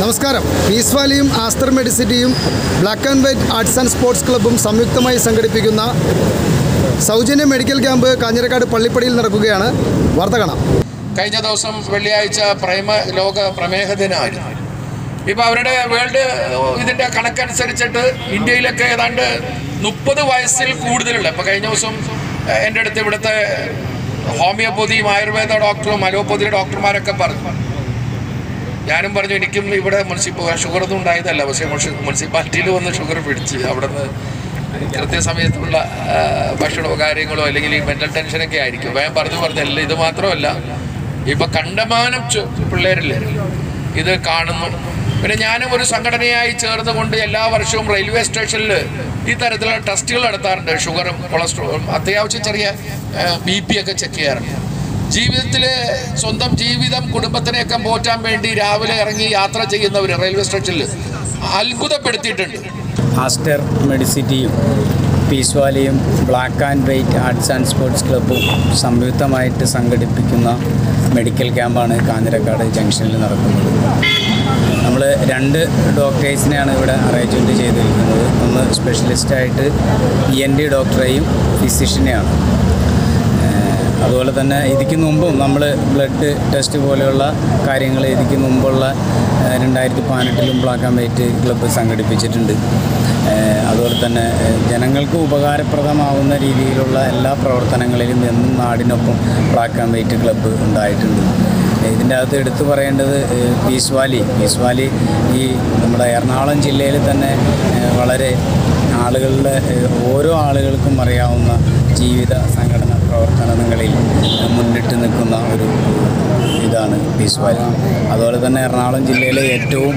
നമസ്കാരം. പീസ് വാലിയും ആസ്റ്റർ മെഡിസിറ്റിയും black and white arts and sports ക്ലബ്ബും സംയുക്തമായി സംഘടിപ്പിക്കുന്ന സൗജന്യ മെഡിക്കൽ ക്യാമ്പ് കാഞ്ഞിരക്കാട് പള്ളിപ്പടിയിൽ നടക്കുകയാണ്. വാർത്ത കാണാം. കഴിഞ്ഞ ദിവസം വെള്ളിയാഴ്ച ലോക പ്രമേഹ ദിനമായിരുന്നു. ഇപ്പോൾ അവരുടെ വേൾഡ് ഇതിൻ്റെ കണക്കനുസരിച്ചിട്ട് ഇന്ത്യയിലൊക്കെ ഏതാണ്ട് 30 വയസ്സിൽ കൂടുതലുള്ള, ഇപ്പോൾ കഴിഞ്ഞ ദിവസം എൻ്റെ അടുത്ത് ഇവിടുത്തെ ഹോമിയോപ്പതിയും ആയുർവേദ ഡോക്ടറും അലോപ്പതി ഡോക്ടർമാരൊക്കെ പറഞ്ഞു. ഞാനും പറഞ്ഞു എനിക്കും ഇവിടെ ഷുഗറൊന്നും ഉണ്ടായതല്ല, പക്ഷേ മുനിസിപ്പാലിറ്റിയിൽ വന്ന് ഷുഗർ പിടിച്ച് അവിടെ നിന്ന് കൃത്യസമയത്തുള്ള ഭക്ഷണമോ കാര്യങ്ങളോ അല്ലെങ്കിൽ ഈ മെൻ്റൽ ടെൻഷനൊക്കെ ആയിരിക്കും. ഞാൻ പറഞ്ഞല്ല, ഇത് മാത്രമല്ല, ഇപ്പം കണ്ടമാനം പിള്ളേരില്ലേ ഇത് കാണുന്നു. പിന്നെ ഞാനും ഒരു സംഘടനയായി ചേർന്നുകൊണ്ട് എല്ലാ വർഷവും റെയിൽവേ സ്റ്റേഷനിൽ ഈ തരത്തിലുള്ള ടെസ്റ്റുകൾ നടത്താറുണ്ട്. ഷുഗറും കൊളസ്ട്രോളും അത്യാവശ്യം ചെറിയ BP ഒക്കെ ചെക്ക് ചെയ്യാറുണ്ട്. ജീവിതത്തിൽ സ്വന്തം ജീവിതം കുടുംബത്തിനെയൊക്കെ പോറ്റാൻ വേണ്ടി രാവിലെ ഇറങ്ങി യാത്ര ചെയ്യുന്നവർ റെയിൽവേ സ്റ്റേഷനിൽ അത്ഭുതപ്പെടുത്തിയിട്ടുണ്ട്. ആസ്റ്റർ മെഡിസിറ്റിയും പീസ് വാലിയും black and white arts and sports ക്ലബ്ബും സംയുക്തമായിട്ട് സംഘടിപ്പിക്കുന്ന മെഡിക്കൽ ക്യാമ്പാണ് കാഞ്ഞിരക്കാട് ജംഗ്ഷനിൽ നടക്കുന്നത്. നമ്മൾ 2 ഡോക്ടേഴ്സിനെയാണ് ഇവിടെ അറേഞ്ച്മെൻറ്റ് ചെയ്തിരിക്കുന്നത്. ഒന്ന് സ്പെഷ്യലിസ്റ്റായിട്ട് ENT ഡോക്ടറെയും ഫിസിഷ്യനെയാണ്. അതുപോലെ തന്നെ ഇതിക്ക് മുമ്പും നമ്മൾ ബ്ലഡ് ടെസ്റ്റ് പോലെയുള്ള കാര്യങ്ങൾ ഇതിക്ക് മുമ്പുള്ള 2018 ബ്ലാക്ക് ആൻഡ് വൈറ്റ് ക്ലബ്ബ് സംഘടിപ്പിച്ചിട്ടുണ്ട്. അതുപോലെ തന്നെ ജനങ്ങൾക്ക് ഉപകാരപ്രദമാവുന്ന രീതിയിലുള്ള എല്ലാ പ്രവർത്തനങ്ങളിലും എന്നും നാടിനൊപ്പം ബ്ലാക്ക് ആൻഡ് വൈറ്റ് ക്ലബ്ബ് ഉണ്ടായിട്ടുണ്ട്. ഇതിൻ്റെ അകത്ത് എടുത്തു പറയേണ്ടത് പീസ് വാലി ഈ നമ്മുടെ എറണാകുളം ജില്ലയിൽ തന്നെ വളരെ ആളുകളുടെ ഓരോ ആളുകൾക്കും അറിയാവുന്ന ജീവിത സംഘടന പ്രവർത്തനങ്ങളിൽ മുന്നിട്ട് നിൽക്കുന്ന ഒരു ഇതാണ് പീസ് വാലി. അതുപോലെ തന്നെ എറണാകുളം ജില്ലയിലെ ഏറ്റവും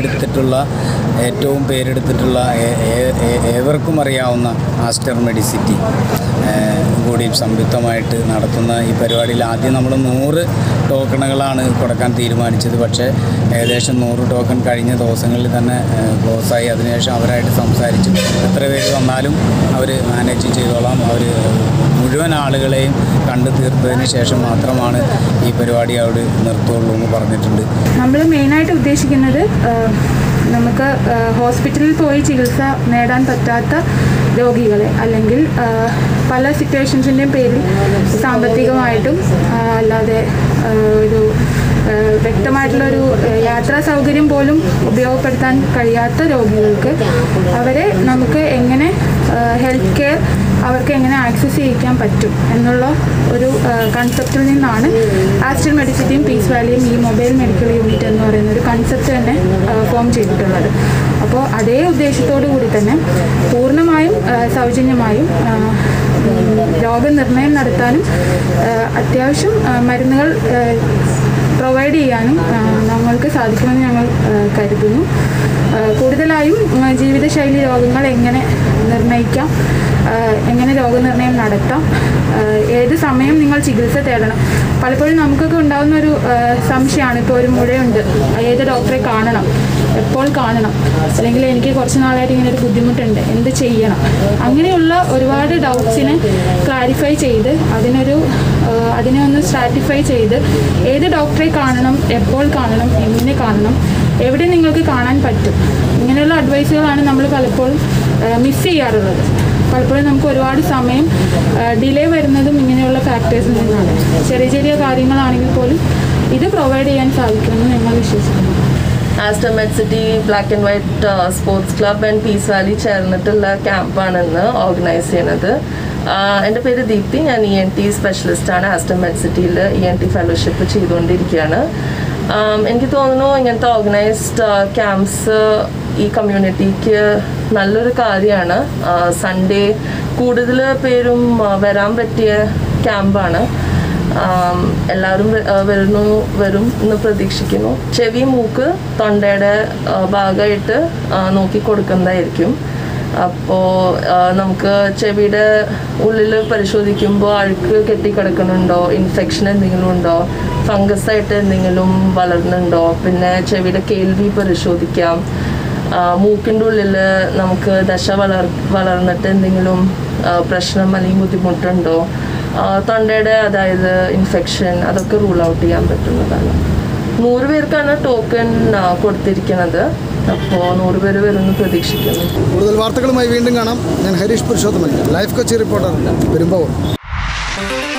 പേരെടുത്തിട്ടുള്ള ഏവർക്കും അറിയാവുന്ന ആസ്റ്റർ മെഡിസിറ്റി കൂടി സംയുക്തമായിട്ട് നടത്തുന്ന ഈ പരിപാടിയിൽ ആദ്യം നമ്മൾ 100 ടോക്കണുകളാണ് കൊടുക്കാൻ തീരുമാനിച്ചത്. പക്ഷേ ഏകദേശം 100 ടോക്കൺ കഴിഞ്ഞ ദിവസങ്ങളിൽ തന്നെ ക്ലോസായി. അതിനുശേഷം അവരായിട്ട് സംസാരിച്ചു എത്ര പേര് വന്നാലും അവർ മാനേജ് ചെയ്തോളാം, അവർ മുഴുവൻ ആളുകളെയും കണ്ടു തീർത്തതിന് ശേഷം മാത്രമാണ് ഈ പരിപാടി അവിടെ നിർത്തുള്ളൂ എന്ന് പറഞ്ഞിട്ടുണ്ട്. നമ്മൾ മെയിനായിട്ട് ഉദ്ദേശിക്കുന്നത് നമുക്ക് ഹോസ്പിറ്റലിൽ പോയി ചികിത്സ നേടാൻ പറ്റാത്ത രോഗികളെ, അല്ലെങ്കിൽ പല സിറ്റുവേഷൻസിൻ്റെയും പേരിൽ സാമ്പത്തികമായിട്ടും അല്ലാതെ ഒരു വ്യക്തമായിട്ടുള്ളൊരു യാത്രാ സൗകര്യം പോലും ഉപയോഗപ്പെടുത്താൻ കഴിയാത്ത രോഗികൾക്ക് അവരെ നമുക്ക് എങ്ങനെ ഹെൽത്ത് കെയർ അവർക്ക് എങ്ങനെ ആക്സസ് ചെയ്യിക്കാൻ പറ്റും എന്നുള്ള ഒരു കൺസെപ്റ്റിൽ നിന്നാണ് ആസ്റ്റർ മെഡിസിറ്റിയും പീസ് വാലിയും ഈ മൊബൈൽ മെഡിക്കൽ യൂണിറ്റ് എന്ന് പറയുന്ന ഒരു കൺസെപ്റ്റ് തന്നെ ഫോം ചെയ്തിട്ടുള്ളത്. അപ്പോൾ അതേ ഉദ്ദേശത്തോടു കൂടി തന്നെ പൂർണ്ണമായും സൗജന്യമായും രോഗനിർണയം നടത്താനും അത്യാവശ്യം മരുന്നുകൾ പ്രൊവൈഡ് ചെയ്യാനും ഞങ്ങൾക്ക് സാധിക്കുമെന്ന് ഞങ്ങൾ കരുതുന്നു. കൂടുതലായും ജീവിതശൈലി രോഗങ്ങൾ എങ്ങനെ നിർണ്ണയിക്കാം, എങ്ങനെ രോഗനിർണയം നടത്താം, ഏത് സമയം നിങ്ങൾ ചികിത്സ തേടണം. പലപ്പോഴും നമുക്കൊക്കെ ഉണ്ടാകുന്ന ഒരു സംശയമാണ്, ഇപ്പോൾ ഒരു മുഴയുണ്ട്, ഏത് ഡോക്ടറെ കാണണം, എപ്പോൾ കാണണം, അല്ലെങ്കിൽ എനിക്ക് കുറച്ച് നാളായിട്ട് ഇങ്ങനെ ഒരു ബുദ്ധിമുട്ടുണ്ട്, എന്ത് ചെയ്യണം, അങ്ങനെയുള്ള ഒരുപാട് ഡൗട്ട്സിനെ ക്ലാരിഫൈ ചെയ്ത് അതിനെ ഒന്ന് സ്ട്രാറ്റിഫൈ ചെയ്ത് ഏത് ഡോക്ടറെ കാണണം, എപ്പോൾ കാണണം, എങ്ങനെ കാണണം, എവിടെ നിങ്ങൾക്ക് കാണാൻ പറ്റും, ഇങ്ങനെയുള്ള അഡ്വൈസുകളാണ് നമ്മൾ പലപ്പോഴും മിസ് ചെയ്യാറുള്ളത്. പലപ്പോഴും നമുക്ക് ഒരുപാട് സമയം ഡിലേ വരുന്നതും ഇങ്ങനെയുള്ള ഫാക്ടേഴ്സിൽ നിന്നാണ്. ചെറിയ ചെറിയ കാര്യങ്ങളാണെങ്കിൽ പോലും ഇത് പ്രൊവൈഡ് ചെയ്യാൻ സാധിക്കുമെന്ന് ഞങ്ങൾ വിശ്വസിക്കുന്നു. Aster Medcity black and white sports club and peace valley ചേർന്നിട്ടുള്ള ക്യാമ്പാണ് ഇന്ന് ഓർഗനൈസ് ചെയ്യുന്നത്. എൻ്റെ പേര് ദീപ്തി, ഞാൻ ENT സ്പെഷ്യലിസ്റ്റാണ്. ആസ്റ്റർ മെഡിസിറ്റിയിൽ ENT ഫെലോഷിപ്പ് ചെയ്തുകൊണ്ടിരിക്കുകയാണ്. എനിക്ക് തോന്നുന്നു ഇങ്ങനത്തെ ഓർഗനൈസ്ഡ് ക്യാമ്പ്സ് ഈ കമ്മ്യൂണിറ്റിക്ക് നല്ലൊരു കാര്യമാണ്. സൺഡേ കൂടുതൽ പേരും വരാൻ പറ്റിയ ക്യാമ്പാണ്. എല്ലാവരും വരും എന്ന് പ്രതീക്ഷിക്കുന്നു. ചെവി, മൂക്ക്, തൊണ്ടയുടെ ഭാഗമായിട്ട് നോക്കി കൊടുക്കുന്നതായിരിക്കും. അപ്പോൾ നമുക്ക് ചെവിയുടെ ഉള്ളിൽ പരിശോധിക്കുമ്പോൾ അഴുക്ക് കെട്ടിക്കിടക്കുന്നുണ്ടോ, ഇൻഫെക്ഷൻ എന്തെങ്കിലും ഉണ്ടോ, ഫംഗസായിട്ട് എന്തെങ്കിലും വളർന്നുണ്ടോ, പിന്നെ ചെവിയുടെ കേൾവി പരിശോധിക്കാം. മൂക്കിൻ്റെ ഉള്ളിൽ നമുക്ക് ദശ വളർന്നിട്ട് എന്തെങ്കിലും പ്രശ്നം അല്ലെങ്കിൽ ബുദ്ധിമുട്ടുണ്ടോ, തൊണ്ടയുടെ അതായത് ഇൻഫെക്ഷൻ, അതൊക്കെ റൂൾ ഔട്ട് ചെയ്യാൻ പറ്റുന്നതാണ്. 100 പേർക്കാണ് ടോക്കൺ കൊടുത്തിരിക്കുന്നത്. അപ്പോൾ 100 പേര് വരുമെന്ന് പ്രതീക്ഷിക്കുന്നു. കൂടുതൽ വാർത്തകളുമായി വീണ്ടും കാണാം. ഞാൻ ഹരീഷ് പുരുഷോത്തമൻ, ലൈഫ് കൊച്ചി റിപ്പോർട്ടർ, പെരുമ്പാവൂർ.